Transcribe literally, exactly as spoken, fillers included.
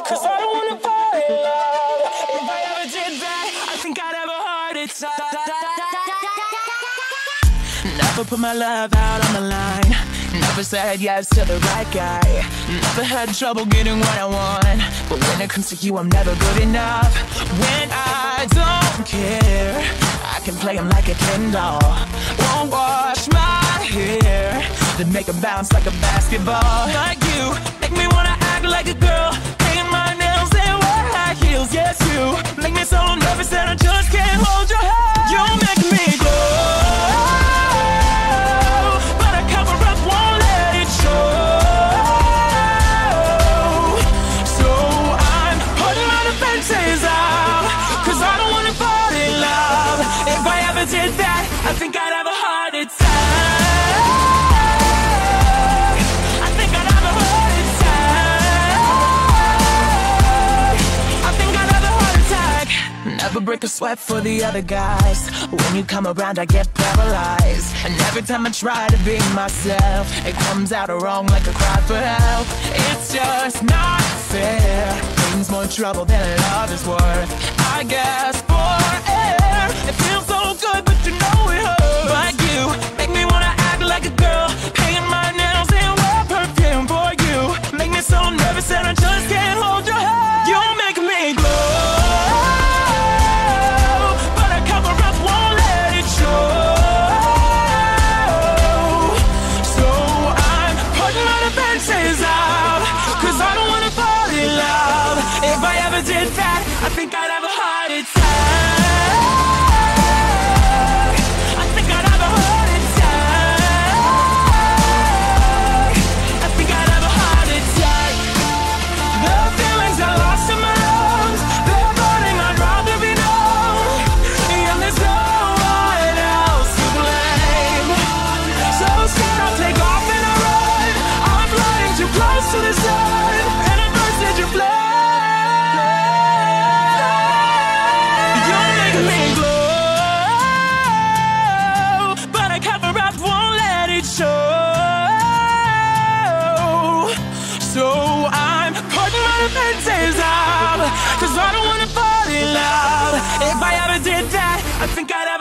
Cause I don't wanna fall in love. If I ever did that, I think I'd have a heart attack. Never put my love out on the line. Never said yes to the right guy. Never had trouble getting what I want. But when it comes to you, I'm never good enough. When I don't care, I can play him like a Ken doll. Won't wash my hair, then make him bounce like a basketball. Like you, make me wanna act like a girl, paint my nails and wear high heels. Yes, you make me so nervous that I just can't hold your hand. You make me go, but I cover up, won't let it show. So I'm putting my defenses out, cause I don't wanna fall in love. If I ever did that, I think I'd have a heart attack. I think I'd have a heart attack. I think I'd have a heart attack. Never break a sweat for the other guys. When you come around, I get paralyzed. And every time I try to be myself, it comes out wrong like a cry for help. It's just not fair. Brings more trouble than love is worth. I guess for air, it feels so good, but you know it hurts. But you make me wanna act like a girl, paint my nails and wear perfume for you. Make me so nervous that I just can't hold your hand. You make me glow, but I cover up, won't let it show. So I'm putting my defenses out, cause I don't wanna fall in love. If I ever did that, I think I'd have a heart attack. I think I'd have a heart attack. I think I'd have a heart attack. The feelings I lost in my lungs, they're burning, I'd rather be numb. And there's no one else to blame. So scared I'll take off and I run. I'm flying too close to the sun, and I bursted your flame. You're making me glow, but I cover up, won't let it show. So I'm putting my defenses out, cause I don't wanna fall in love. If I ever did that, I think I'd